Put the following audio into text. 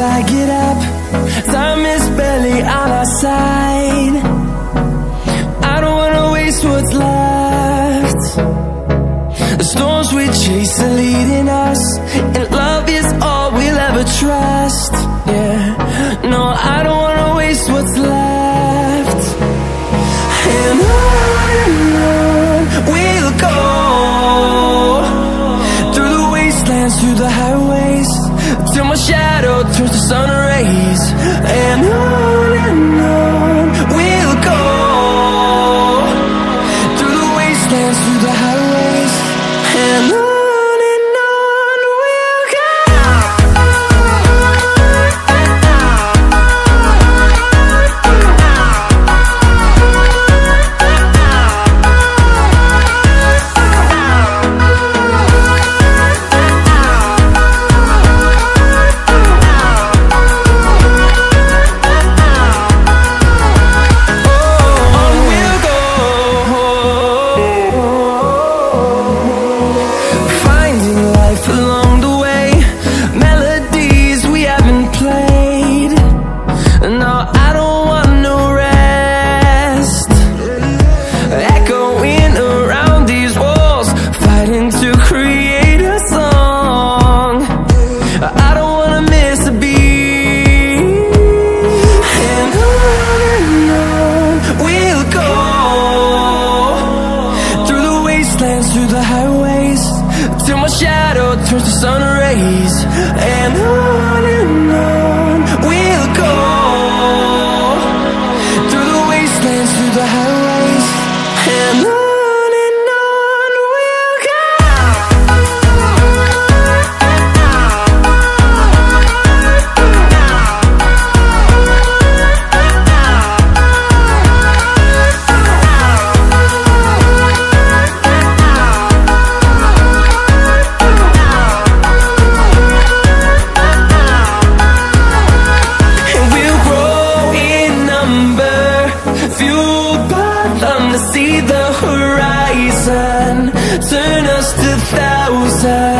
I get up, time is barely on our side. I don't wanna waste what's left. The storms we chase are leading us, and love is all we'll ever trust. Yeah, no, I don't wanna waste what's left. And on we'll go, through the wastelands, through the highways, till my shadow turns to sun rays. And on we'll go, through the wastelands, through the highways, and on we'll go. Through the highways, till my shadow turns to sun rays. And on we'll go, through the wastelands, through the highways, and on we'll go. See the horizon, turn us to thousands.